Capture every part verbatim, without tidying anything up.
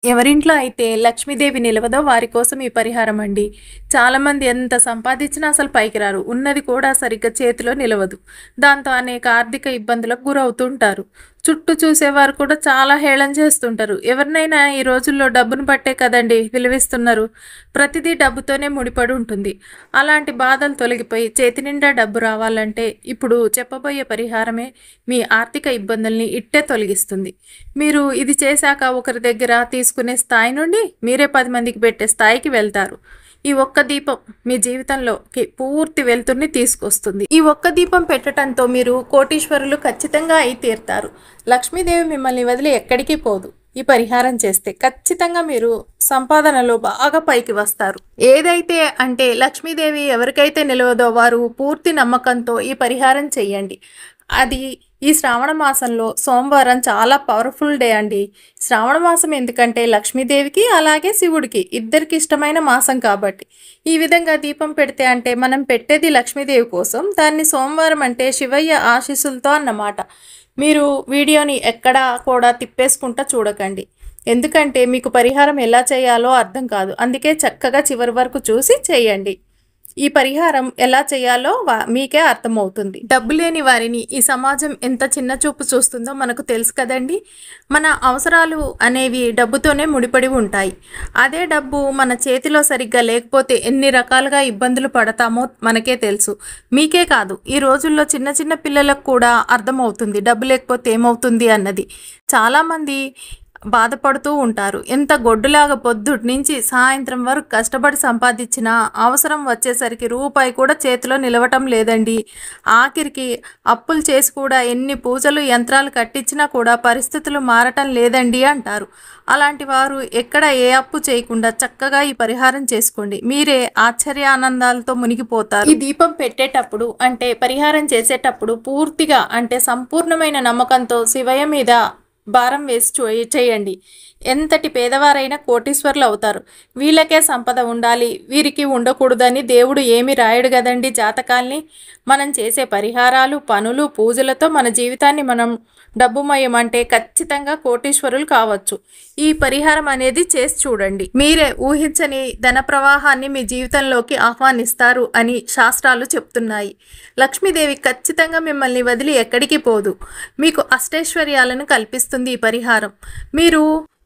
ఎవరింట్లో అయితే లక్ష్మీదేవి నిలవదో వారి కోసం ఈ పరిహారం అండి. చాలామంది ఎంత సంపాదించినా అసలు పైకి రారు. ఉన్నది కూడా సరిగ్గా చేతిలో నిలవదు. దాంతో అనేక ఆర్థిక ఇబ్బందులకు గురవుతుంటారు. చుట్టూ చూసేవారు కూడా చాలా హేళన చేస్తుంటారు. ఎవరినైనా ఈ రోజుల్లో డబ్బును బట్టే కదండి విలువిస్తున్నారు. ప్రతిదీ డబ్బుతోనే ముడిపడి ఉంటుంది. అలాంటి బాధలు తొలగిపోయి చేతి నిండా డబ్బు రావాలంటే ఇప్పుడు చెప్పబోయే పరిహారమే మీ ఆర్థిక ఇబ్బందుల్ని ఇట్టే తొలగిస్తుంది. మీరు ఇది చేశాక ఒకరి దగ్గర తీసుకునే స్థాయి నుండి మీరే పది మందికి పెట్టే స్థాయికి వెళ్తారు. ఈ ఒక్క దీపం మీ జీవితంలోకి పూర్తి వెలుతురుని తీసుకొస్తుంది. ఈ ఒక్క దీపం పెట్టడంతో మీరు కోటీశ్వరులు ఖచ్చితంగా అయి తీరుతారు. లక్ష్మీదేవి మిమ్మల్ని వదిలి ఎక్కడికి పోదు. ఈ పరిహారం చేస్తే ఖచ్చితంగా మీరు సంపాదనలో బాగా పైకి వస్తారు. ఏదైతే అంటే లక్ష్మీదేవి ఎవరికైతే నిలవదో వారు పూర్తి నమ్మకంతో ఈ పరిహారం చెయ్యండి. అది ఈ శ్రావణ మాసంలో సోమవారం చాలా పవర్ఫుల్ డే అండి. శ్రావణ మాసం ఎందుకంటే లక్ష్మీదేవికి అలాగే శివుడికి ఇద్దరికి ఇష్టమైన మాసం కాబట్టి ఈ విధంగా దీపం పెడితే అంటే మనం పెట్టేది లక్ష్మీదేవి కోసం, దాన్ని సోమవారం అంటే శివయ్య ఆశీస్సులతో అన్నమాట. మీరు వీడియోని ఎక్కడా కూడా తిప్పేసుకుంటా చూడకండి. ఎందుకంటే మీకు పరిహారం ఎలా చేయాలో అర్థం కాదు. అందుకే చక్కగా చివరి వరకు చూసి చేయండి. ఈ పరిహారం ఎలా చేయాలో మీకే అర్థమవుతుంది. డబ్బు లేని వారిని ఈ సమాజం ఎంత చిన్న చూపు చూస్తుందో మనకు తెలుసు కదండి. మన అవసరాలు అనేవి డబ్బుతోనే ముడిపడి ఉంటాయి. అదే డబ్బు మన చేతిలో సరిగ్గా లేకపోతే ఎన్ని రకాలుగా ఇబ్బందులు పడతామో మనకే తెలుసు. మీకే కాదు, ఈ రోజుల్లో చిన్న చిన్న పిల్లలకు కూడా అర్థమవుతుంది డబ్బు లేకపోతే ఏమవుతుంది అన్నది. చాలామంది బాధపడుతూ ఉంటారు. ఎంత గొడ్డులాగా పొద్దుటి నుంచి సాయంత్రం వరకు కష్టపడి సంపాదించినా అవసరం వచ్చేసరికి రూపాయి కూడా చేతిలో నిలవటం లేదండి. ఆఖరికి అప్పులు చేసి కూడా ఎన్ని పూజలు యంత్రాలు కట్టించినా కూడా పరిస్థితులు మారటం లేదండి అంటారు. అలాంటి వారు ఎక్కడ ఏ అప్పు చేయకుండా చక్కగా ఈ పరిహారం చేసుకోండి. మీరే ఆశ్చర్యానందాలతో మునిగిపోతారు. ఈ దీపం పెట్టేటప్పుడు అంటే పరిహారం చేసేటప్పుడు పూర్తిగా అంటే సంపూర్ణమైన నమ్మకంతో శివయ్య మీద భారం వేసి చేయండి. ఎంతటి పేదవారైనా కోటీశ్వర్లు అవుతారు. వీళ్ళకే సంపద ఉండాలి, వీరికి ఉండకూడదని దేవుడు ఏమి రాయడు కదండి జాతకాల్ని. మనం చేసే పరిహారాలు, పనులు, పూజలతో మన జీవితాన్ని మనం డబ్బుమయం అంటే ఖచ్చితంగా కోటీశ్వరులు కావచ్చు. ఈ పరిహారం అనేది చేసి చూడండి. మీరే ఊహించని ధన ప్రవాహాన్ని మీ జీవితంలోకి ఆహ్వానిస్తారు అని శాస్త్రాలు చెప్తున్నాయి. లక్ష్మీదేవి ఖచ్చితంగా మిమ్మల్ని వదిలి ఎక్కడికి పోదు. మీకు అష్టైశ్వర్యాలను కల్పిస్తుంది ఈ పరిహారం. మీరు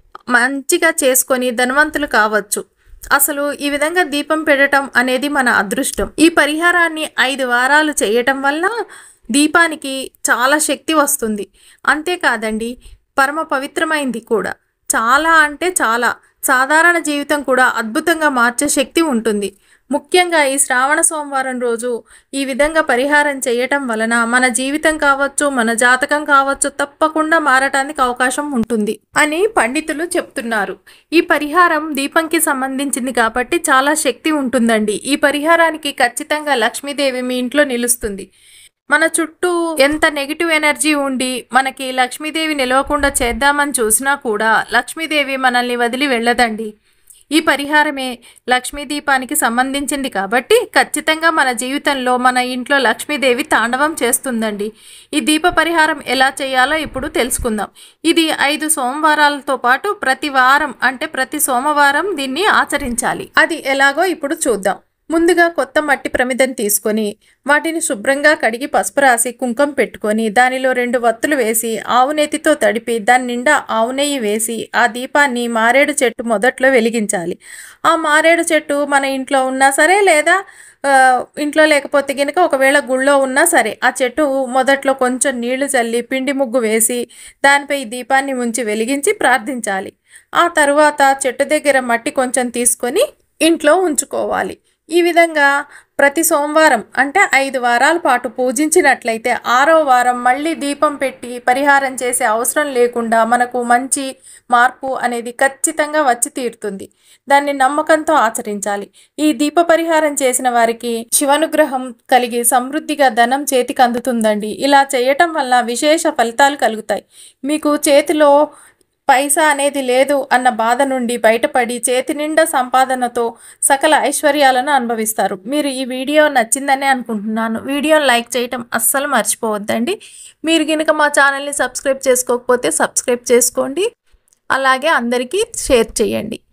మంచిగా చేసుకొని ధనవంతులు కావచ్చు. అసలు ఈ విధంగా దీపం పెట్టడం అనేది మన అదృష్టం. ఈ పరిహారాన్ని ఐదు వారాలు చేయటం వల్ల దీపానికి చాలా శక్తి వస్తుంది. అంతేకాదండి, పరమ పవిత్రమైంది కూడా. చాలా అంటే చాలా సాధారణ జీవితం కూడా అద్భుతంగా మార్చే శక్తి ఉంటుంది. ముఖ్యంగా ఈ శ్రావణ సోమవారం రోజు ఈ విధంగా పరిహారం చేయటం వలన మన జీవితం కావచ్చు, మన జాతకం కావచ్చు తప్పకుండా మారటానికి అవకాశం ఉంటుంది అని పండితులు చెప్తున్నారు. ఈ పరిహారం దీపంకి సంబంధించింది కాబట్టి చాలా శక్తి ఉంటుందండి. ఈ పరిహారానికి ఖచ్చితంగా లక్ష్మీదేవి మీ ఇంట్లో నిలుస్తుంది. మన చుట్టూ ఎంత నెగిటివ్ ఎనర్జీ ఉండి మనకి లక్ష్మీదేవి నిలవకుండా చేద్దామని చూసినా కూడా లక్ష్మీదేవి మనల్ని వదిలి వెళ్ళదండి. ఈ పరిహారమే లక్ష్మీ దీపానికి సంబంధించింది కాబట్టి ఖచ్చితంగా మన జీవితంలో మన ఇంట్లో లక్ష్మీదేవి తాండవం చేస్తుందండి. ఈ దీప పరిహారం ఎలా చేయాలో ఇప్పుడు తెలుసుకుందాం. ఇది ఐదు సోమవారాలతో పాటు ప్రతి వారం అంటే ప్రతి సోమవారం దీన్ని ఆచరించాలి. అది ఎలాగో ఇప్పుడు చూద్దాం. ముందుగా కొత్త మట్టి ప్రమిదను తీసుకొని వాటిని శుభ్రంగా కడిగి పసుపు రాసి కుంకుమ పెట్టుకొని దానిలో రెండు వత్తులు వేసి ఆవు నెయ్యితో తడిపి దాని నిండా ఆవు నెయ్యి వేసి ఆ దీపాన్ని మారేడు చెట్టు మొదట్లో వెలిగించాలి. ఆ మారేడు చెట్టు మన ఇంట్లో ఉన్నా సరే లేదా ఇంట్లో లేకపోతే కనుక ఒకవేళ గుళ్ళో ఉన్నా సరే ఆ చెట్టు మొదట్లో కొంచెం నీళ్లు చల్లి పిండి ముగ్గు వేసి దానిపై దీపాన్ని ఉంచి వెలిగించి ప్రార్థించాలి. ఆ తరువాత చెట్టు దగ్గర మట్టి కొంచెం తీసుకొని ఇంట్లో ఉంచుకోవాలి. ఈ విధంగా ప్రతి సోమవారం అంటే ఐదు వారాల పాటు పూజించినట్లయితే ఆరో వారం మళ్ళీ దీపం పెట్టి పరిహారం చేసే అవసరం లేకుండా మనకు మంచి మార్పు అనేది ఖచ్చితంగా వచ్చి తీరుతుంది. దాన్ని నమ్మకంతో ఆచరించాలి. ఈ దీప పరిహారం చేసిన వారికి శివానుగ్రహం కలిగి సమృద్ధిగా ధనం చేతికి అందుతుందండి. ఇలా చేయటం వల్ల విశేష ఫలితాలు కలుగుతాయి. మీకు చేతిలో పైసా అనేది లేదు అన్న బాధ నుండి బయటపడి చేతి నిండా సంపాదనతో సకల ఐశ్వర్యాలను అనుభవిస్తారు. మీరు ఈ వీడియో నచ్చిందని అనుకుంటున్నాను. వీడియోని లైక్ చేయటం అస్సలు మర్చిపోవద్దండి. మీరు కనుక మా ఛానల్ని సబ్స్క్రైబ్ చేసుకోకపోతే సబ్స్క్రైబ్ చేసుకోండి. అలాగే అందరికీ షేర్ చేయండి.